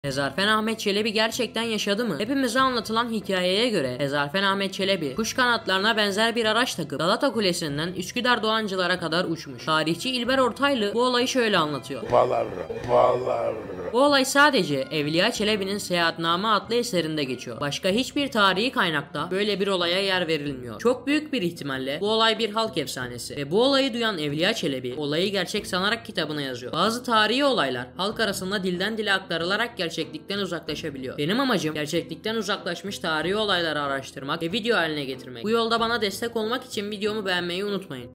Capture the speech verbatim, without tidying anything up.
Hezarfen Ahmet Çelebi gerçekten yaşadı mı? Hepimize anlatılan hikayeye göre Hezarfen Ahmet Çelebi kuş kanatlarına benzer bir araç takıp Galata Kulesi'nden Üsküdar Doğancılar'a kadar uçmuş. Tarihçi İlber Ortaylı bu olayı şöyle anlatıyor. Palavra, palavra. Bu olay sadece Evliya Çelebi'nin Seyahatname adlı eserinde geçiyor. Başka hiçbir tarihi kaynakta böyle bir olaya yer verilmiyor. Çok büyük bir ihtimalle bu olay bir halk efsanesi ve bu olayı duyan Evliya Çelebi olayı gerçek sanarak kitabına yazıyor. Bazı tarihi olaylar halk arasında dilden dile aktarılarak gerçeklikten uzaklaşabiliyor. Benim amacım gerçeklikten uzaklaşmış tarihi olayları araştırmak ve video haline getirmek. Bu yolda bana destek olmak için videomu beğenmeyi unutmayın.